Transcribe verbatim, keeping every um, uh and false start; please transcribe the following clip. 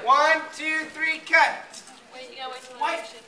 One, two, three, cut. Wait, you gotta wait till the Wait. action.